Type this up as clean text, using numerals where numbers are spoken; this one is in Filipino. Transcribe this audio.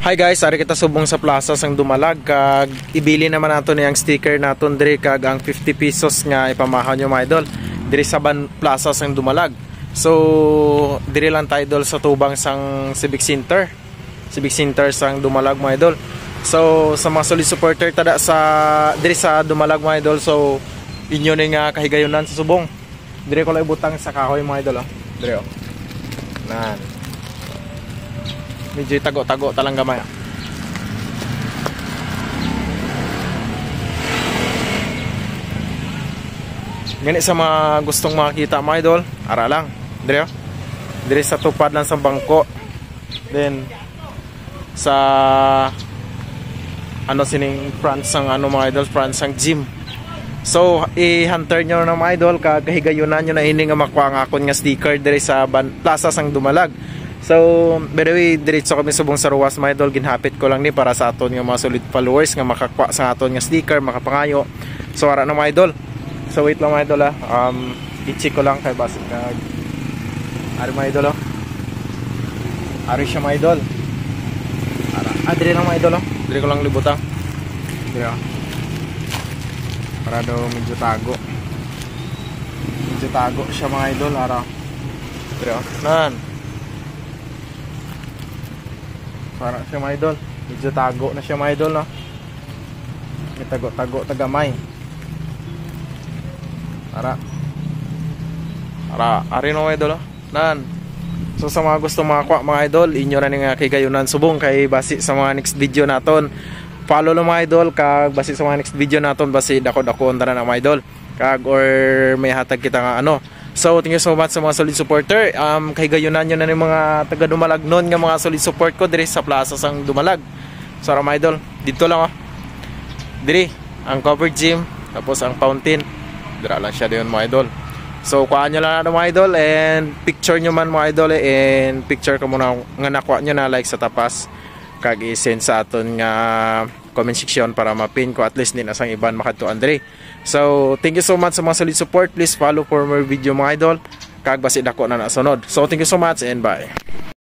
Hi guys, ari kita subong sa plaza sang Dumalag kag ibili naman nato niyang sticker naton diri kag ang 50 pesos nga ipamahaw nyo mga idol diri sa plaza sang Dumalag. So diri lang tayo idol sa tubang sang Civic Center sang Dumalag mga idol. So sa mga solid supporter tada sa diri sa Dumalag mga idol, so inyo ni nga kahigayonan sa subong. Diri ko lang ibutang sa kahoy mga idol, oh. Diri oh. Nan. Medyo tago-tago talang gamay. Ganit sa mga gustong makakita mga idol, ara lang. Diri oh. Diri sa tupad lang sa bangko. Then sa ano sining France ang ano mga idol, France ang gym. So i-hunter nyo na mga idol kag kahigayunan nyo na ini nga makuha ang akon nga sticker diri sa plaza sang Dumalag. So by the way, diretso kami subong sa ruwas mga idol, ginhapit ko lang ni para sa aton nga mga solid followers nga makakuha sa aton nga sticker, makapangayo. So ara na mga idol. So wait lang mga idol i-check ko lang kay basig kag ari mga idol ari siya mga idol. Ara dire lang mga idol dire ko lang libutang. Dire para daw medyo tago siya mga idol. Ara dire nan para siya mga idol, medyo tago na siya mga idol, no? May tago tagamay. Ari no mga idol, nan. So sa mga gusto makakuha mga idol, inyo na nga kigayunan subong kay basi sa mga next video naton. Follow lang mga idol kag basi sa mga next video naton, basi dako-dako na mga idol. Kag or may hatag kita nga ano. So thank you so much sa mga solid supporter. Kahigayunan nyo na ng mga taga Dumalag nun nga mga solid support ko diri sa plaza sang Dumalag. So mga idol, dito lang diri ang covered gym, tapos ang fountain. Dira lang siya diyon mga idol. So kuha nyo lang na mga idol and picture nyo man mga idol and picture ko muna nga nakuha nyo na like sa tapas. Kag i-send sa aton nga comment section para mapin ko at least din asang iban makadtuan diri. So thank you so much sa mga solid support. Please follow for more video mga idol. Kag basi dako na nasunod. So thank you so much and bye.